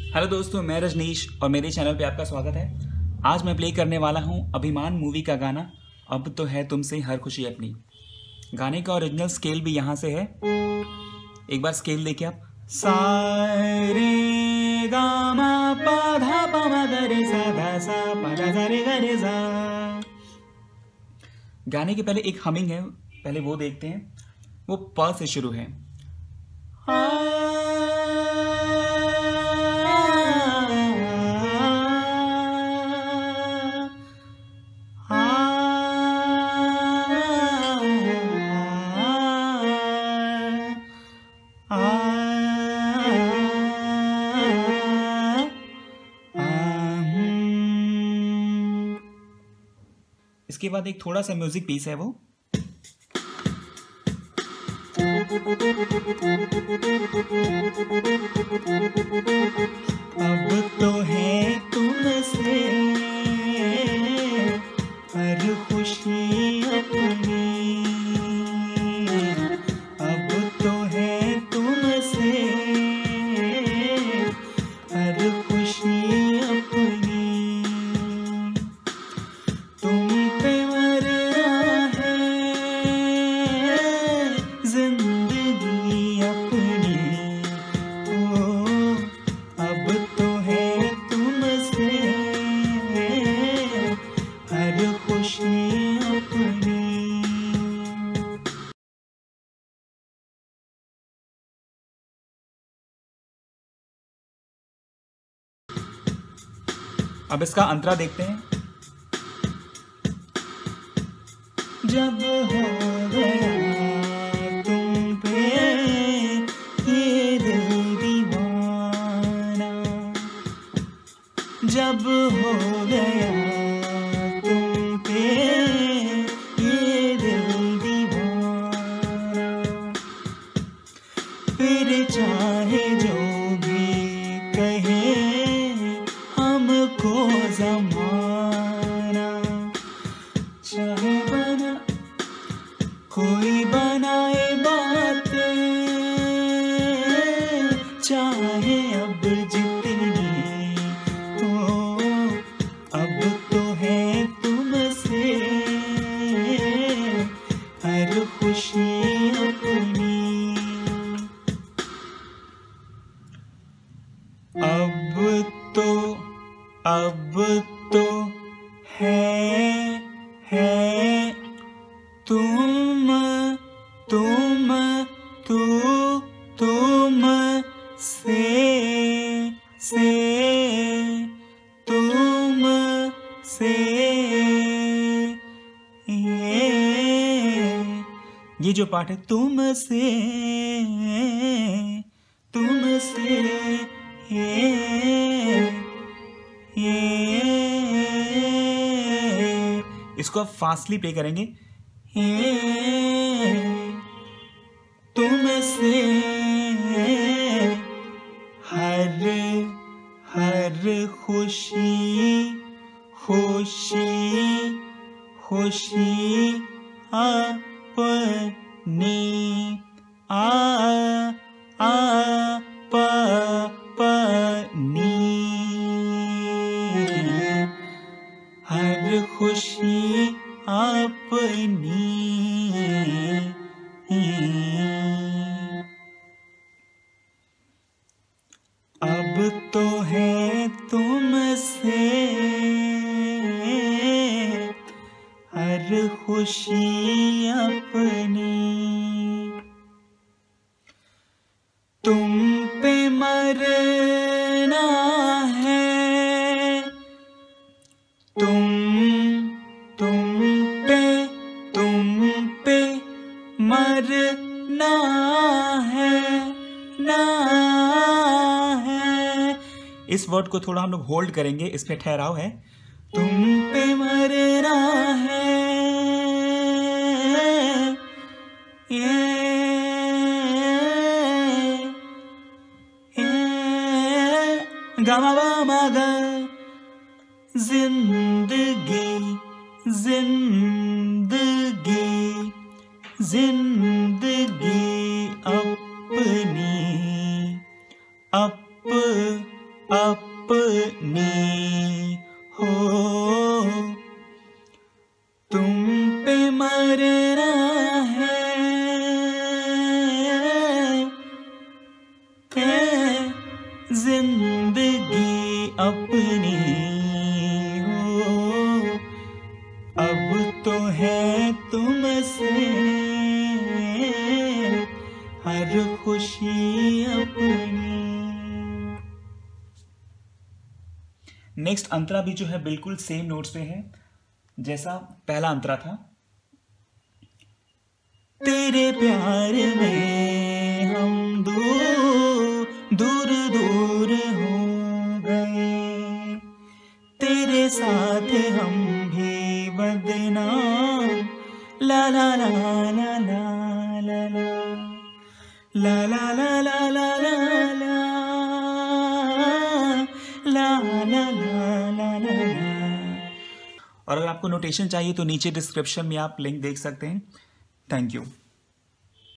Hello दोस्तों, मैं रजनीश और मेरे चैनल पे आपका स्वागत है। आज मैं प्ले करने वाला हूँ अभिमान मूवी का गाना अब तो है तुमसे हर खुशी अपनी। गाने का ओरिजिनल स्केल भी यहाँ से है। एक बार स्केल देखिए आप। सा रे गा मा पा धा पा मा गा रे सा धा सा पा धा सा रे गा रे सा। गाने के पहले एक हमिंग है, पहले वो देखते हैं। वो प से शुरू है। इसके बाद एक थोड़ा सा म्यूजिक पीस है वो। अब तो है तुमसे हर खुशी अपनी, अब तो है तुमसे हर खुशी अपनी। तुम पे मरना है जिंदगी अपनी, ओ अब तो है तुमसे हर खुशी अपनी। अब इसका अंतरा देखते हैं। जब हो गया तुम पे ये दिल दीवाना, जब हो गया तुम पे ये दिल दीवाना, फिर चाहे जो भी कहे हमको ज़माना, चाहे बना कोई बनाए बातें, चाहे अब जितनी हो, अब तो है तुमसे हर खुशी अपनी। अब तो है तुम तुम से ये जो पार्ट है तुमसे इसको आप फास्टली प्ले करेंगे। तुमसे हर खुशी अपनी हर खुशी अपनी। अब तो है तुमसे हर खुशी अपनी, तुम पे मरना है, तुम पे मरना है। इस वर्ड को थोड़ा हम लोग होल्ड करेंगे, इस पे ठहराव है। तुम पे मरना है, गामा बामा गा, जिंदगी अपनी अपनी हो, तुम पे मरना है जिंदगी अपनी हो, अब तो है तुमसे हर खुशी अपनी। नेक्स्ट अंतरा भी जो है बिल्कुल सेम नोट्स पे है जैसा पहला अंतरा था। तेरे प्यार में हम दूर दूर हो गए, तेरे साथ हम भी बदनाम, ला ला ला ला ला ला ला ला ला ला ला ला ला ला। और अगर आपको नोटेशन चाहिए तो नीचे डिस्क्रिप्शन में आप लिंक देख सकते हैं। Thank you.